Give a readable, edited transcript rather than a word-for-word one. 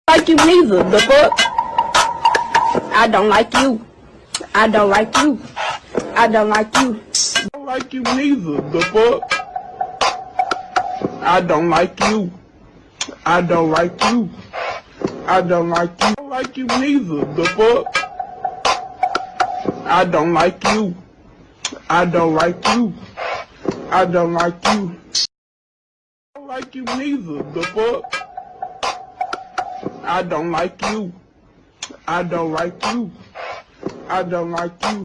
Like you neither. The fuck? I don't like you. I don't like you. I don't like you. I don't like you neither. The fuck? I don't like you. I don't like you. I don't like you. I don't like you neither. The fuck? I don't like you. I don't like you. I don't like you. I don't like you neither. The fuck? I don't like you. I don't like you. I don't like you.